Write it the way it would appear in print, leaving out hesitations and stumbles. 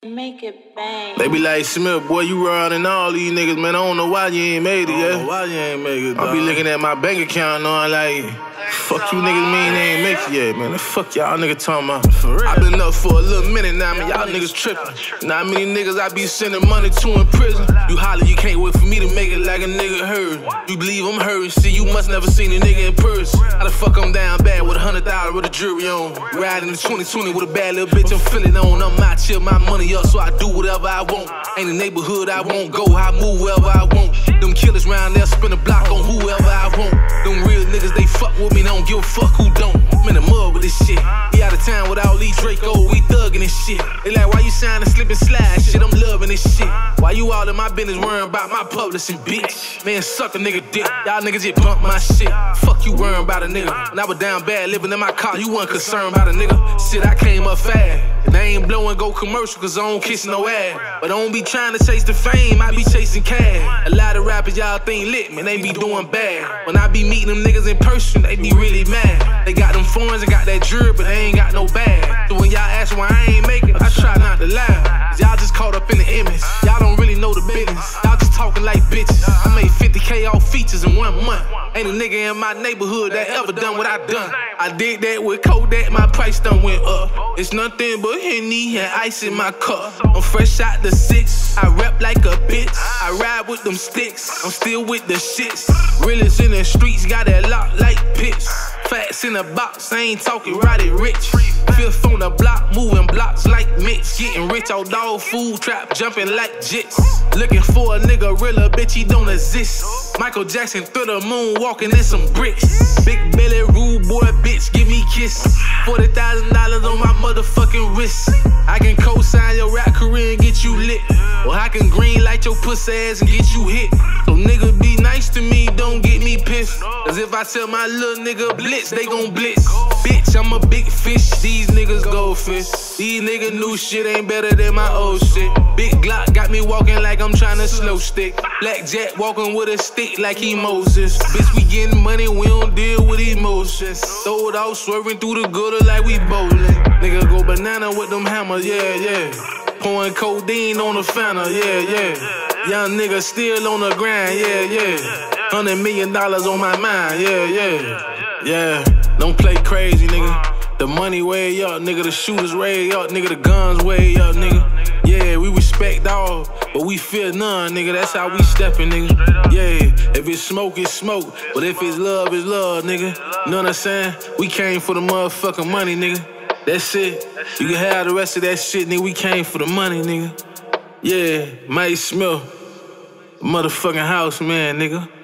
Make it bang. They be like, Smith, boy, you running all these niggas, man. I don't know why you ain't made it yet. Why you ain't make it, dog? I be looking at my bank account knowing like, fuck you niggas mean they ain't make it yet, man. The fuck y'all niggas talking about? For real. I been up for a little minute now, man. Y'all niggas tripping. Not many niggas I be sending money to in prison. You holler, you can't wait for me to make it like a nigga heard. You believe I'm hurting, see, you must never seen a nigga in person. How the fuck I'm down bad with $100 with a jury on? Riding in 2020 with a bad little bitch, I'm feeling on. I'm out here, my money up, so I do whatever I want. Ain't a neighborhood I won't go, I move wherever I want. Them killers round there spin a block on whoever I want. Them real niggas, they fuck with me, don't give a fuck who don't. I'm in the mud with this shit. He out of town with all these Draco, we thuggin' this shit. They like, why you signin' slip and slide shit? I'm loving this shit. Why you all in my business worrying about my publishing, bitch? Man, suck a nigga dick. Y'all niggas just bump my shit. Fuck you worrying about a nigga. When I was down bad living in my car, you wasn't concerned about a nigga. Shit, I came up fast. And I ain't blowing go commercial cause I don't kiss no ass. But I don't be trying to chase the fame, I be chasing cash. A lot of rappers y'all think lit, man, they be doing bad. When I be meeting them niggas in person, they be really mad. They got them phones and got that jury, but they ain't got no bag. So when y'all ask why I ain't make it, I try not to lie. Cause y'all just caught up in the image. Y'all don't really know the business. Y'all just talking like bitches. I made 50K off features in 1 month. Ain't a nigga in my neighborhood that ever done what I done. I did that with Kodak, my price done went up. It's nothing but Henny and ice in my cup. I'm fresh out the 6, I rap like a bitch. I ride with them sticks, I'm still with the shits. Realest in the streets, got that lock like pitch. Facts in a box, I ain't talking Roddy Rich. Fifth on the block, moving blocks like Mitch. Getting rich out dog food trap, jumping like jits. Looking for a nigga realer, bitch, he don't exist. Michael Jackson through the moon, walking in some bricks. Big belly, rude boy, bitch, give me kiss. $40,000 on my motherfucking wrist. I can co-sign your rap career and get you lit. Or I can green light your pussy ass and get you hit. So nigga be nice to me, don't get me pissed. Cause if I tell my little nigga blitz, they gon' blitz. Bitch, I'm a big fish, these niggas goldfish. These niggas new shit ain't better than my old shit. Big Glock got me walking like I'm tryna slow stick. Black Jack walking with a stick like he Moses. Bitch, we getting money, we don't deal with emotions. Throw it out, swerving through the gutter like we bowling. Nigga go banana with them hammers, yeah, yeah. Pouring codeine on the Fanta, yeah, yeah. Young nigga still on the grind, yeah, yeah. $100 million on my mind, yeah, yeah. Yeah, don't play crazy, nigga. The money way up, nigga. The shooters way up, nigga. The guns way up, nigga. Yeah, we respect all, but we fear none, nigga. That's how we steppin', nigga. Yeah, if it's smoke, it's smoke. But if it's love, it's love, nigga. You know what I'm saying? We came for the motherfucking money, nigga. That's it. You can have the rest of that shit, nigga. We came for the money, nigga. Yeah, Mike Smith. Motherfucking house, man, nigga.